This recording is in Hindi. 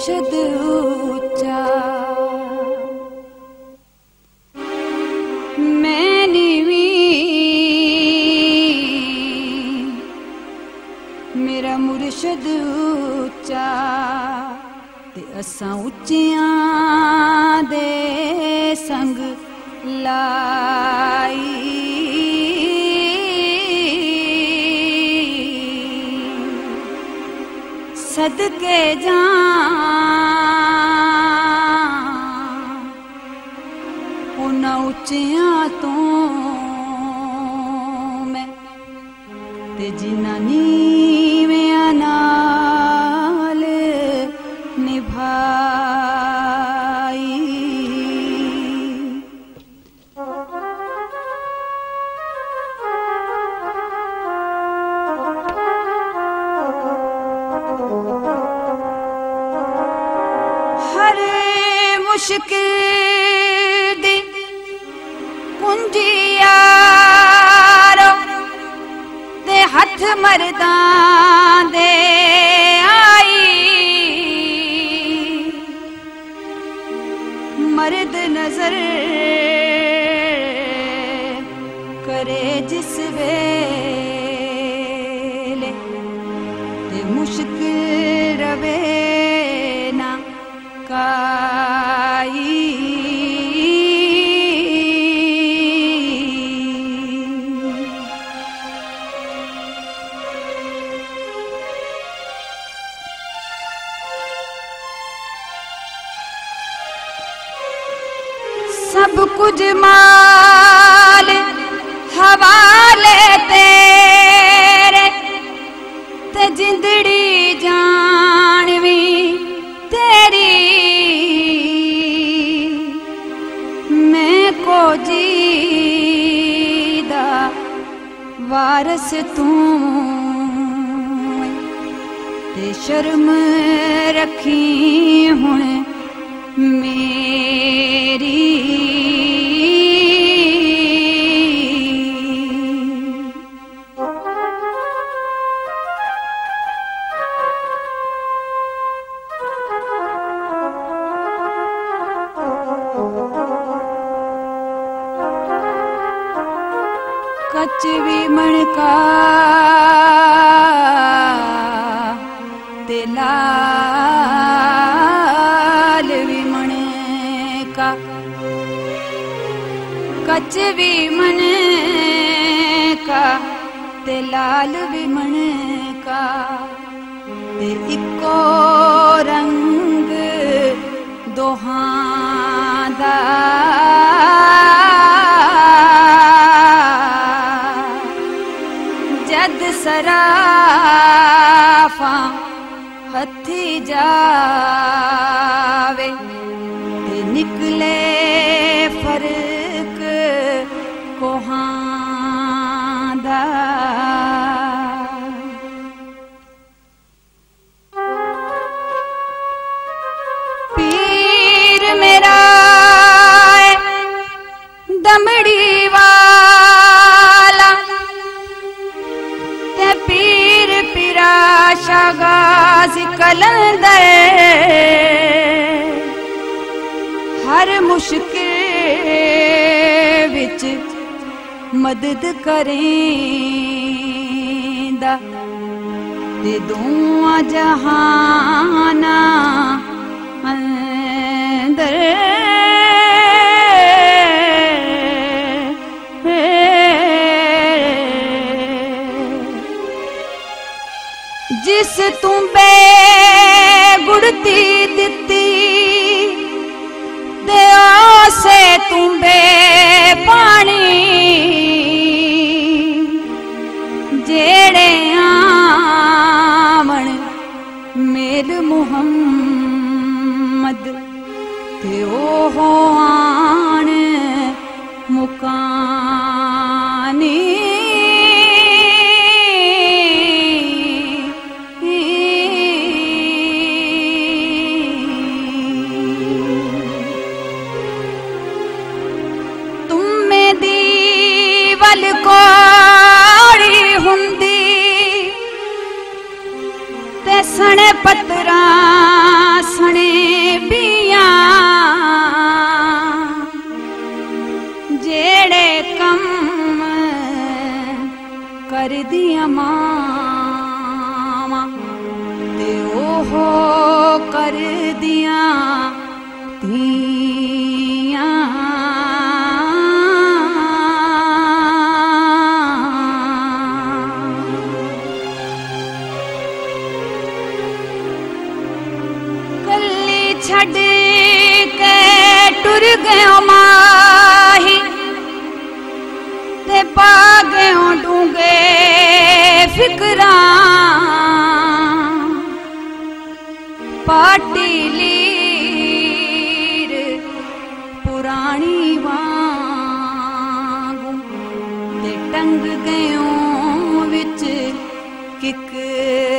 मुर्शद ऊंचा मैं नीवी मेरा मुर्शद ऊंचा ते असां उच्चियां दे संग लाई सदके जा उन्हां उच्चियां तो मैं ते जिन्हां नीवियां नाल निभाई हर मुश्किल दी कुंजी यारो ते हथ मर्दां दे आई मर्द नजर करे जिस वेले ते मुश्किल रवे ना काई सब कुछ माल हवाले तेरे ते जिंदड़ी जानवी तेरी मैं को जीदा वारस तू ते शर्म रखी हुण मेरी कच भी मणका ते लाल भी मणका कच भी मणका ते लाल भी मणका ते इको रंग दोहां दा जद सराफा हथी जावे ते निकले फर्क कोहां दा पीर मेरा दमड़ी वाला ते पीर पिराशा गाज़ी कलंदर हर मुश्किल विच मदद करेंदा ते दुआ जहाना अंदर जिस तू गुड़ती दिती ते आसे तू पानी जेड़े आवन मेल मुहम्मद ते ओहो आन मुकानी सने पतरा सने बिया जेड़े कम कर दिया मामा ते ओहो कर दिया दिया छड़ के टुर गयो माही ते पा गयो डूंगे फिकरा पाटी लीर पुरानी वांगू ते टंग गयो विच किक